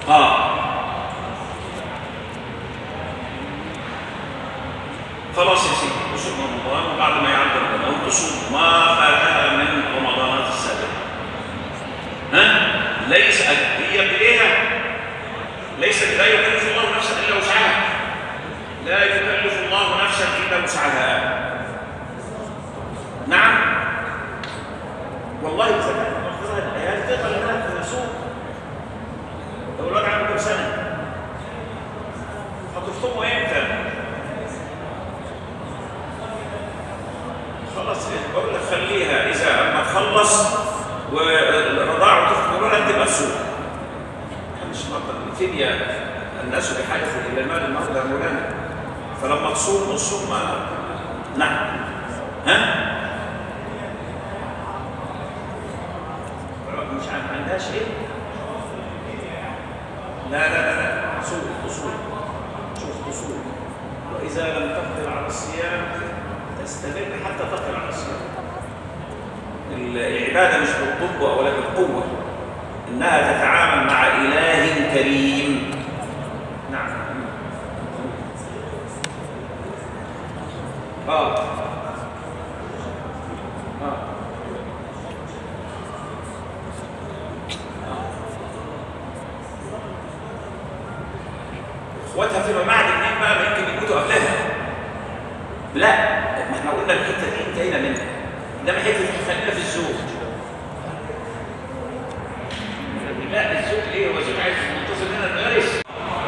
خلاص يا سيدي تصوم رمضان، وبعد ما يعدي رمضان تصوم ما فاتها من رمضانات السابقة. ليس هي بإيه؟ ليس لا يكلف الله نفسا إلا وسعها. لا يكلف الله نفسا إلا وسعها. نعم والله إذا كانت مغفرة الآيات تقبل الناس تصوم. الأولاد عندهم كم سنة؟ هتفطموا إمتى؟ خلاص بقول لك خليها إذا لما تخلص والرضاعة وتفطموا لها تبقى تصوم. مش مطلب الفدية، الناس بحاجة إلى المال المقدر مولانا، فلما تصوم الصوم نعم. مش عندهاش ايه؟ لا اصول شوف اصول. واذا لم تقدر على الصيام تستمر حتى تقدر على الصيام. العباده مش بالقوه ولا بالقوه، انها تتعامل مع اله كريم. نعم. اخواتها في بعد اثنين بقى يمكن يموتوا قبلها. لا ما احنا قلنا الحته دي انتهينا منها، انما حته خلينا في الزوج. لا الزوج ايه؟ هو الزوج عايز منتظر لنا المدارس.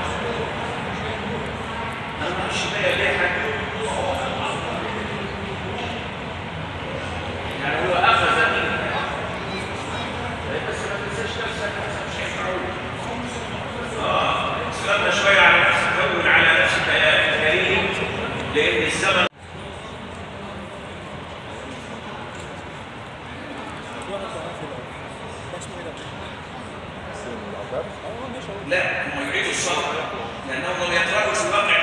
انا ما اعرفش بقى ليه حاجه. يعني هو اخذ منك بس ما تنساش نفسك، مش هينفعوك. استنى شويه على نفسك، كون على نفسك يا كريم، لان الزمن لا هم يريدوا الصبر، لانهم لم يقرأوا في الواقع